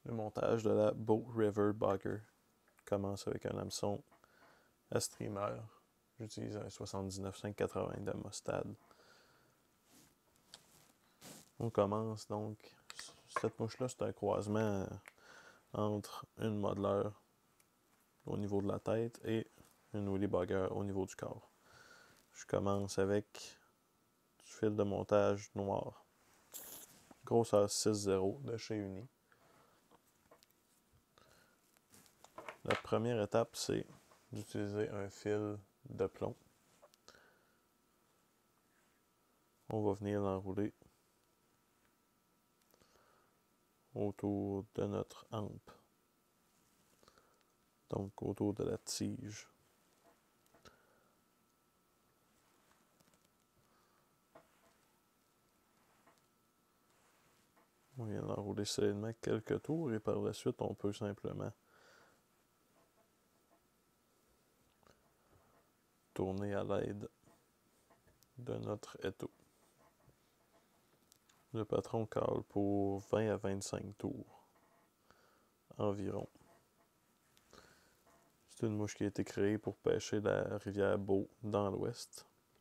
Le montage de la Bow River Bogger commence avec un hameçon à streamer. J'utilise un 79,580 de Mostad. On commence donc. Cette mouche-là, c'est un croisement entre une modeleur au niveau de la tête et une Woolly Bugger au niveau du corps. Je commence avec du fil de montage noir. Grosseur 6,0 de chez Uni. La première étape, c'est d'utiliser un fil de plomb. On va venir l'enrouler autour de notre hampe. Donc autour de la tige. On vient l'enrouler solidement quelques tours et par la suite, on peut simplement tourner à l'aide de notre étau. Le patron cale pour 20 à 25 tours environ. C'est une mouche qui a été créée pour pêcher la rivière Bow dans l'ouest.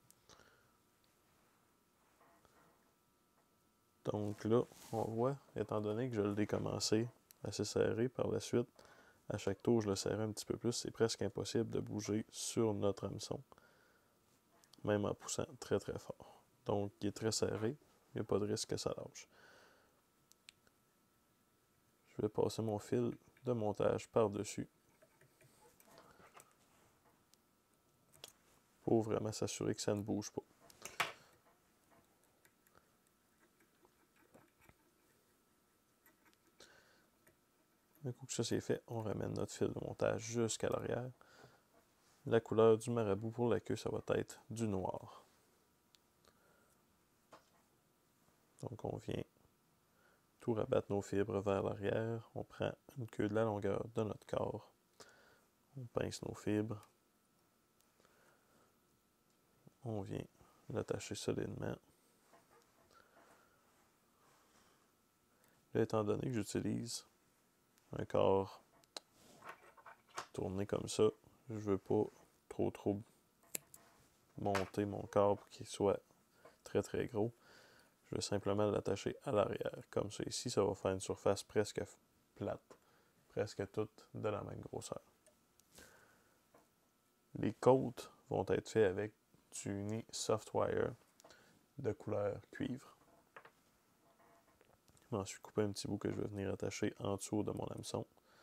Donc là, on voit, étant donné que je l'ai commencé assez serré par la suite, à chaque tour, je le serrais un petit peu plus. C'est presque impossible de bouger sur notre hameçon, même en poussant très très fort. Donc, il est très serré. Il n'y a pas de risque que ça lâche. Je vais passer mon fil de montage par-dessus pour vraiment s'assurer que ça ne bouge pas. Un coup que ça c'est fait, on ramène notre fil de montage jusqu'à l'arrière. La couleur du marabout pour la queue, ça va être du noir. Donc on vient tout rabattre nos fibres vers l'arrière. On prend une queue de la longueur de notre corps. On pince nos fibres. On vient l'attacher solidement. Là, étant donné que j'utilise un corps tourné comme ça, je ne veux pas trop monter mon corps pour qu'il soit très très gros. Je vais simplement l'attacher à l'arrière. Comme ça ici, ça va faire une surface presque plate. Presque toute de la même grosseur. Les côtes vont être faites avec du Uni Softwire de couleur cuivre. Je m'en suis coupé un petit bout que je vais venir attacher en dessous de mon hameçon.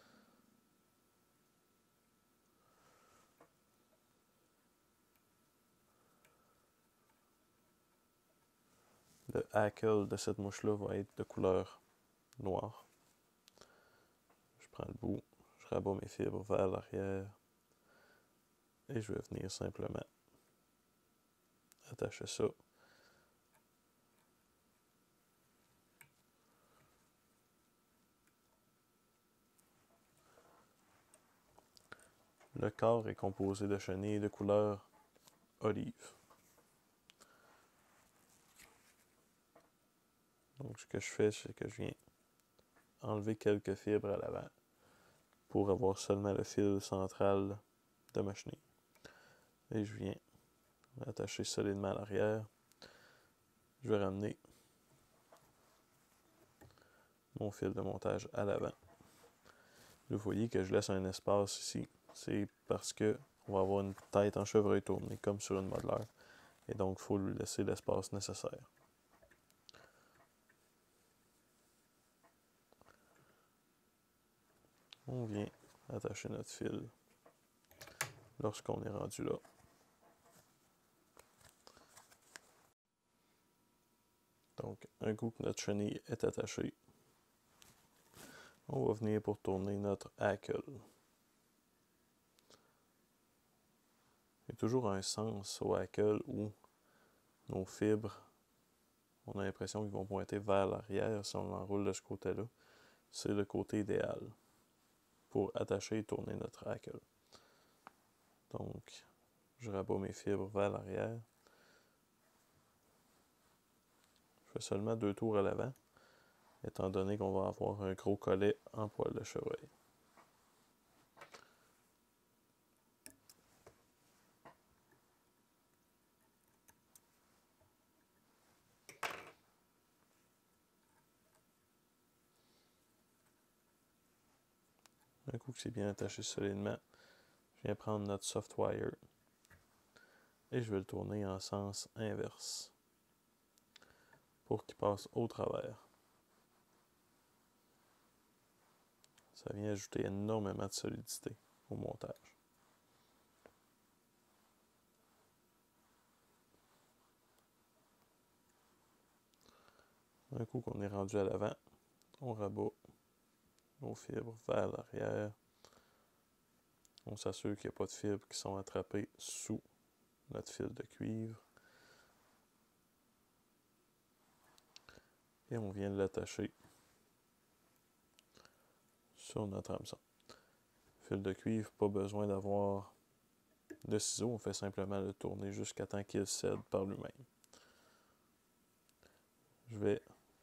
Le hackle de cette mouche-là va être de couleur noire. Je prends le bout, je rabats mes fibres vers l'arrière et je vais venir simplement attacher ça. Le corps est composé de chenilles de couleur olive. Donc ce que je fais, c'est que je viens enlever quelques fibres à l'avant pour avoir seulement le fil central de ma chenille. Et je viens l'attacher solidement à l'arrière. Je vais ramener mon fil de montage à l'avant. Vous voyez que je laisse un espace ici. C'est parce que on va avoir une tête en chevreuil tournée comme sur une modeleur. Et donc, il faut lui laisser l'espace nécessaire. On vient attacher notre fil lorsqu'on est rendu là. Donc, un coup que notre chenille est attachée, on va venir pour tourner notre hackle. Il y a toujours un sens au hackle où nos fibres, on a l'impression qu'ils vont pointer vers l'arrière si on l'enroule de ce côté-là. C'est le côté idéal pour attacher et tourner notre hackle. Donc, je rabats mes fibres vers l'arrière. Je fais seulement 2 tours à l'avant. étant donné qu'on va avoir un gros collet en poil de chevreuil. Un coup que c'est bien attaché solidement, je viens prendre notre soft wire et je vais le tourner en sens inverse pour qu'il passe au travers. Ça vient ajouter énormément de solidité au montage. Un coup qu'on est rendu à l'avant, on rabat nos fibres vers l'arrière. On s'assure qu'il n'y a pas de fibres qui sont attrapées sous notre fil de cuivre. Et on vient l'attacher sur notre hameçon. Fil de cuivre, pas besoin d'avoir de ciseaux, on fait simplement le tourner jusqu'à temps qu'il cède par lui-même. Je vais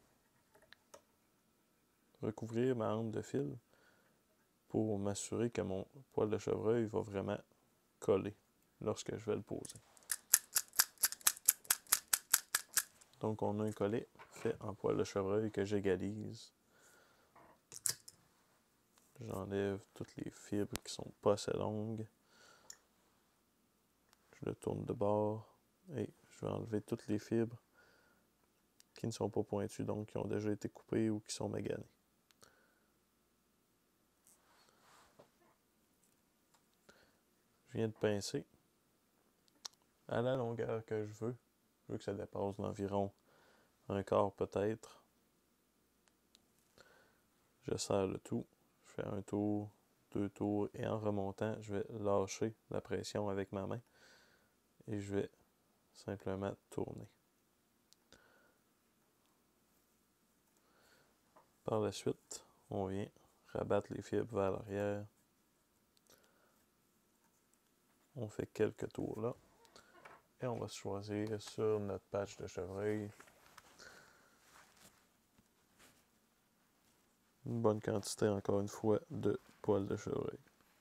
recouvrir ma hampe de fil pour m'assurer que mon poil de chevreuil va vraiment coller lorsque je vais le poser. Donc on a un collet fait en poil de chevreuil que j'égalise. J'enlève toutes les fibres qui sont pas assez longues. Je le tourne de bord et je vais enlever toutes les fibres qui ne sont pas pointues, donc qui ont déjà été coupées ou qui sont maganées. Je viens de pincer à la longueur que je veux. Je veux que ça dépasse d'environ un quart peut-être. Je serre le tout. Je fais un tour, 2 tours et en remontant, je vais lâcher la pression avec ma main et je vais simplement tourner. Par la suite, on vient rabattre les fibres vers l'arrière. On fait quelques tours là. Et on va se choisir sur notre patch de chevreuil une bonne quantité, encore une fois, de poils de chevreuil.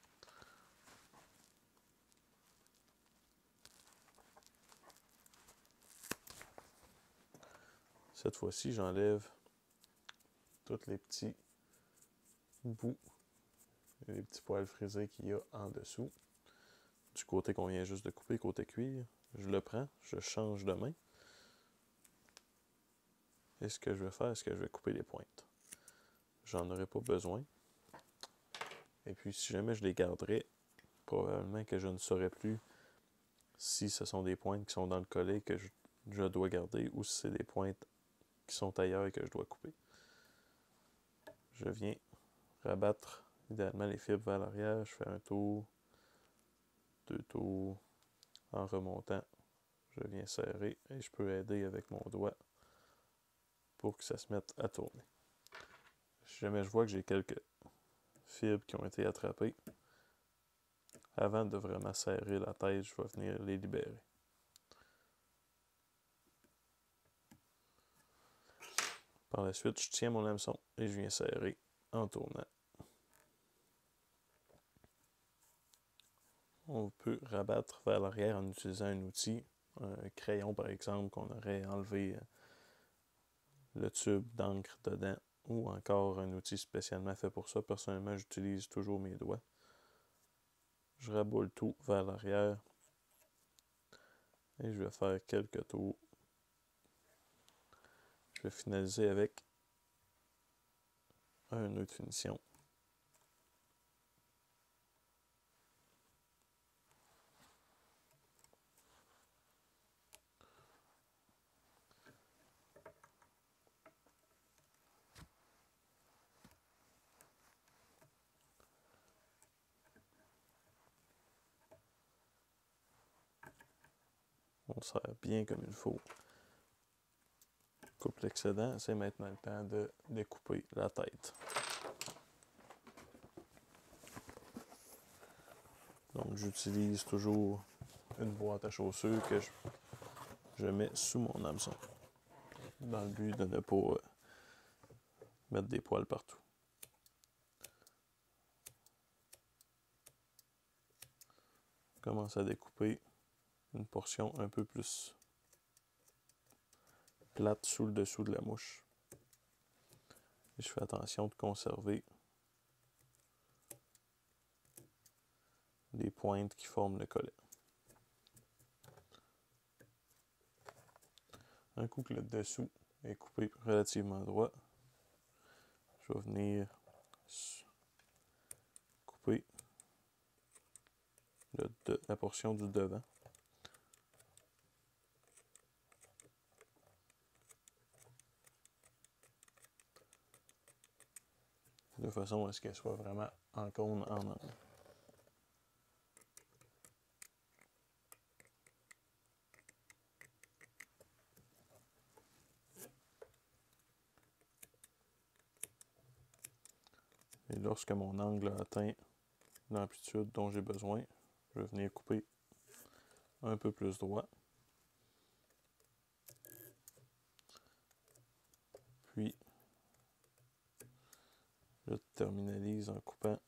Cette fois-ci, j'enlève tous les petits bouts, les petits poils frisés qu'il y a en dessous. Du côté qu'on vient juste de couper, côté cuir, je le prends, je change de main. Et ce que je vais faire, c'est que je vais couper les pointes. J'en aurai pas besoin. Et puis, si jamais je les garderais, probablement que je ne saurais plus si ce sont des pointes qui sont dans le collet que je dois garder ou si c'est des pointes qui sont ailleurs et que je dois couper. Je viens rabattre idéalement les fibres vers l'arrière. Je fais un tour, 2 tours. En remontant, je viens serrer et je peux aider avec mon doigt pour que ça se mette à tourner. Si jamais je vois que j'ai quelques fibres qui ont été attrapées, avant de vraiment serrer la tête, je vais venir les libérer. Par la suite, je tiens mon hameçon et je viens serrer en tournant. On peut rabattre vers l'arrière en utilisant un outil, un crayon par exemple, qu'on aurait enlevé le tube d'encre dedans, ou encore un outil spécialement fait pour ça. Personnellement, j'utilise toujours mes doigts. Je raboule tout vers l'arrière et je vais faire quelques tours. Je vais finaliser avec un nœud de finition. On serre bien comme il faut. Coupe l'excédent, c'est maintenant le temps de découper la tête. Donc j'utilise toujours une boîte à chaussures que je mets sous mon hameçon, dans le but de ne pas mettre des poils partout. Je commence à découper une portion un peu plus plate sous le dessous de la mouche. Et je fais attention de conserver les pointes qui forment le collet. Un coup que le dessous est coupé relativement droit, je vais venir couper la portion du devant. De façon à ce qu'elle soit vraiment en cône en angle. Et lorsque mon angle a atteint l'amplitude dont j'ai besoin, je vais venir couper un peu plus droit. Puis, je terminalise en coupant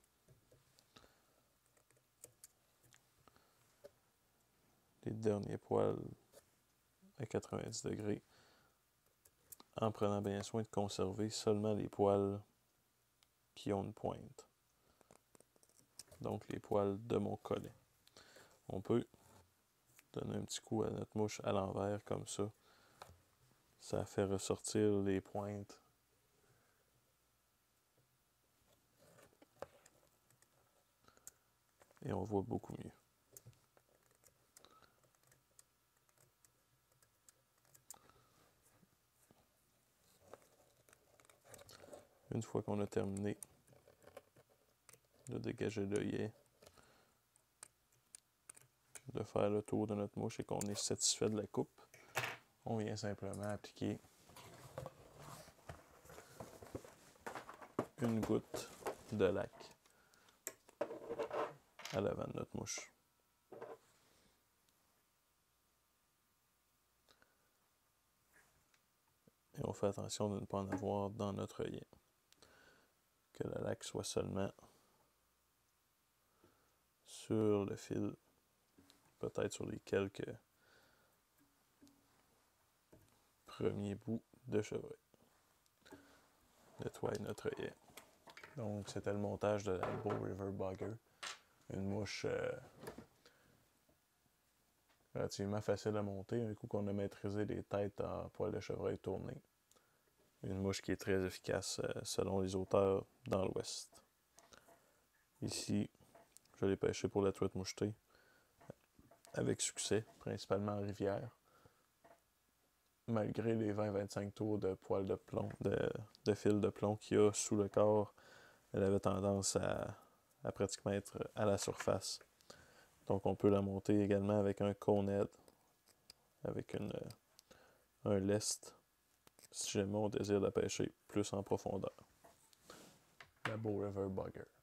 les derniers poils à 90 degrés en prenant bien soin de conserver seulement les poils qui ont une pointe. Donc les poils de mon collet. On peut donner un petit coup à notre mouche à l'envers comme ça. Ça fait ressortir les pointes. Et on voit beaucoup mieux. Une fois qu'on a terminé de dégager l'œillet, de faire le tour de notre mouche et qu'on est satisfait de la coupe, on vient simplement appliquer une goutte de lac à l'avant de notre mouche. Et on fait attention de ne pas en avoir dans notre œillet. Que le lac soit seulement sur le fil, peut-être sur les quelques premiers bouts de chevreuil. Nettoie notre œillet. Donc, c'était le montage de la Bow River Bugger. Une mouche relativement facile à monter, un coup qu'on a maîtrisé les têtes en poils de chevreuil tournés. Une mouche qui est très efficace selon les auteurs dans l'Ouest. Ici, je l'ai pêché pour la truite mouchetée avec succès, principalement en rivière. Malgré les 20-25 tours de poils de plomb, de fil de plomb qu'il y a sous le corps, elle avait tendance à pratiquement être à la surface. Donc on peut la monter également avec un conehead, avec un lest, si jamais on désire la pêcher plus en profondeur. La Bow River Bugger.